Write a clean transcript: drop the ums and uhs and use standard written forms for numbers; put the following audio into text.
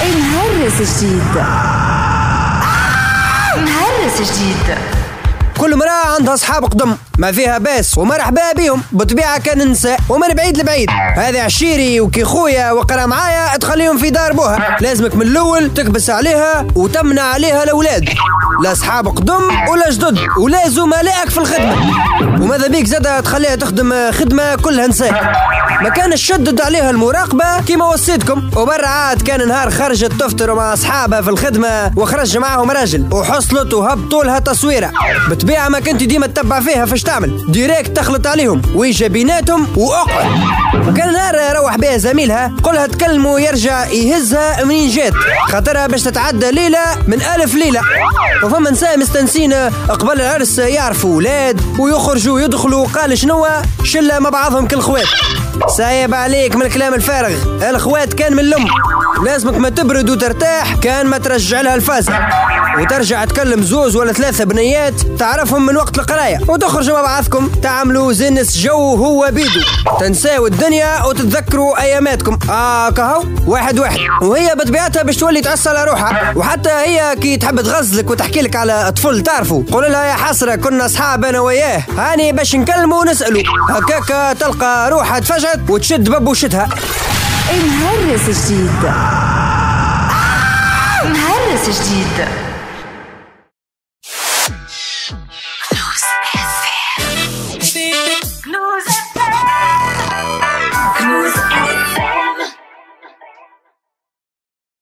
مهرس جديد. مهرس جديد. كل مرأة عندها أصحاب قدم ما فيها باس ومرحبا بيهم، بطبيعة كان نساء ومن بعيد لبعيد. هذه عشيري وكي خويا وقرا معايا تخليهم في دار بوها، لازمك من الأول تكبس عليها وتمنع عليها الأولاد، لا أصحاب قدم ولا جدد، ولا زملائك في الخدمة. وماذا بيك زادة تخليها تخدم خدمة كلها نساء؟ ما كان شدد عليها المراقبة كيما وصيتكم. وبرا عاد كان نهار خرجت تفطر مع أصحابها في الخدمة وخرج معاهم راجل وحصلت وهبطوا لها تصويرة. بطبيعة ما كنت ديما تتبع فيها فاش تعمل، ديريكت تخلط عليهم ويجا بيناتهم وأقعد. وكان نهار روح بها زميلها قلها تكلموا يرجع يهزها منين جات، خاطرها باش تتعدى ليلة من 1000 ليلة. وفما نساء مستنسين قبل العرس يعرفوا ولاد ويخرجوا يدخلوا، قال شنو شلة مع بعضهم كالخوات. سايب عليك من الكلام الفارغ، الخوات كان من الأم، لازمك ما تبرد وترتاح كان ما ترجع لها الفازة وترجع تكلم زوز ولا 3 بنيات تعرفهم من وقت القراية وتخرجوا مع بعضكم تعملوا زنس جو هو بيدو، تنساوا الدنيا وتتذكروا أياماتكم. كهو واحد. وهي بطبيعتها باش تولي تعس على روحها، وحتى هي كي تحب تغزلك وتحكي لك على أطفال تعرفوا قول لها يا حسرة كنا أصحاب أنا وياه، هاني باش نكلموا ونسألوا، هكاك تلقى روحها تفجأت وتشد ببوشتها. مهرس جديد. مهرس جديد.